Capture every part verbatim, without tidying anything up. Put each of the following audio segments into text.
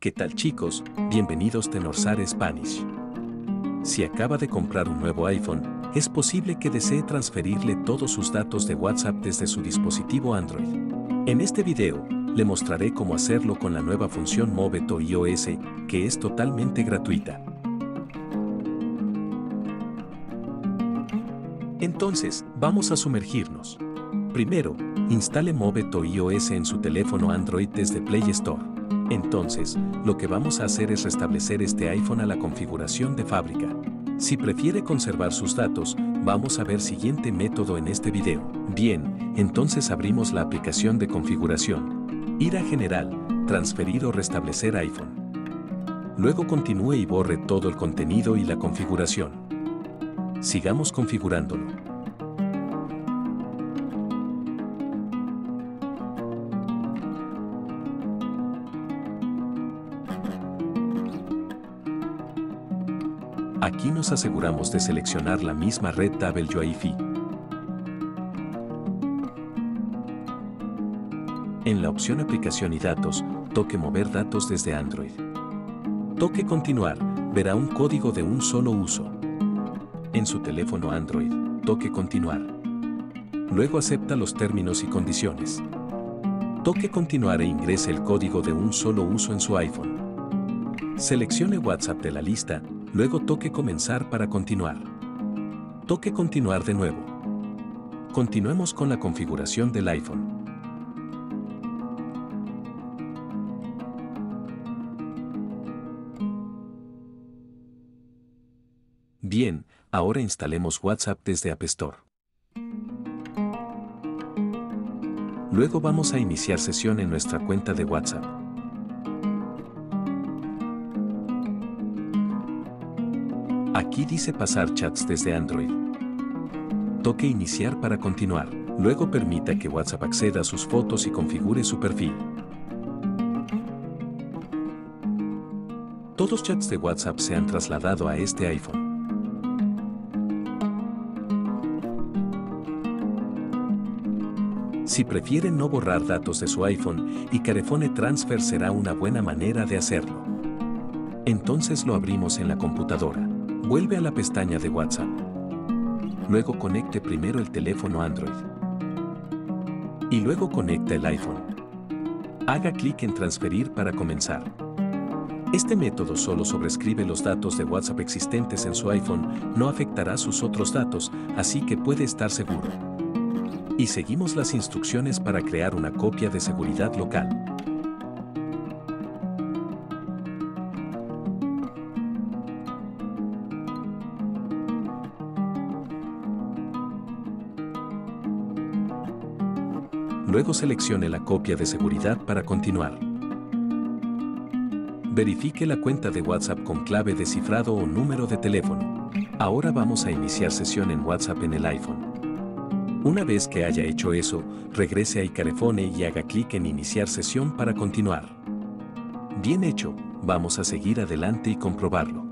¿Qué tal chicos? Bienvenidos a Tenorsare Spanish. Si acaba de comprar un nuevo iPhone, es posible que desee transferirle todos sus datos de WhatsApp desde su dispositivo Android. En este video, le mostraré cómo hacerlo con la nueva función Move to iOS, que es totalmente gratuita. Entonces, vamos a sumergirnos. Primero, instale Move to iOS en su teléfono Android desde Play Store. Entonces, lo que vamos a hacer es restablecer este iPhone a la configuración de fábrica. Si prefiere conservar sus datos, vamos a ver siguiente método en este video. Bien, entonces abrimos la aplicación de configuración. Ir a General, Transferir o Restablecer iPhone. Luego continúe y borre todo el contenido y la configuración. Sigamos configurándolo. Aquí nos aseguramos de seleccionar la misma red Table Wi-Fi. En la opción Aplicación y Datos, toque Mover datos desde Android. Toque Continuar, verá un código de un solo uso. En su teléfono Android, toque Continuar. Luego acepta los términos y condiciones. Toque Continuar e ingrese el código de un solo uso en su iPhone. Seleccione WhatsApp de la lista. Luego toque Comenzar para continuar. Toque Continuar de nuevo. Continuemos con la configuración del iPhone. Bien, ahora instalemos WhatsApp desde App Store. Luego vamos a iniciar sesión en nuestra cuenta de WhatsApp. Aquí dice pasar chats desde Android. Toque Iniciar para continuar. Luego permita que WhatsApp acceda a sus fotos y configure su perfil. Todos los chats de WhatsApp se han trasladado a este iPhone. Si prefiere no borrar datos de su iPhone, iCarphone Transfer será una buena manera de hacerlo. Entonces lo abrimos en la computadora. Vuelve a la pestaña de WhatsApp. Luego conecte primero el teléfono Android. Y luego conecta el iPhone. Haga clic en Transferir para comenzar. Este método solo sobrescribe los datos de WhatsApp existentes en su iPhone, no afectará sus otros datos, así que puede estar seguro. Y seguimos las instrucciones para crear una copia de seguridad local. Luego seleccione la copia de seguridad para continuar. Verifique la cuenta de WhatsApp con clave de cifrado o número de teléfono. Ahora vamos a iniciar sesión en WhatsApp en el iPhone. Una vez que haya hecho eso, regrese a iCarphone y haga clic en Iniciar sesión para continuar. Bien hecho, vamos a seguir adelante y comprobarlo.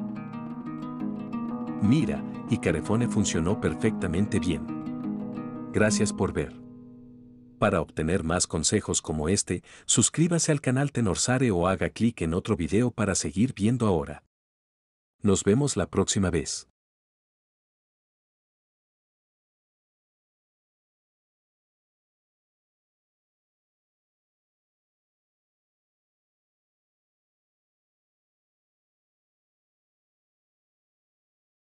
Mira, iCarphone funcionó perfectamente bien. Gracias por ver. Para obtener más consejos como este, suscríbase al canal Tenorsare o haga clic en otro video para seguir viendo ahora. Nos vemos la próxima vez.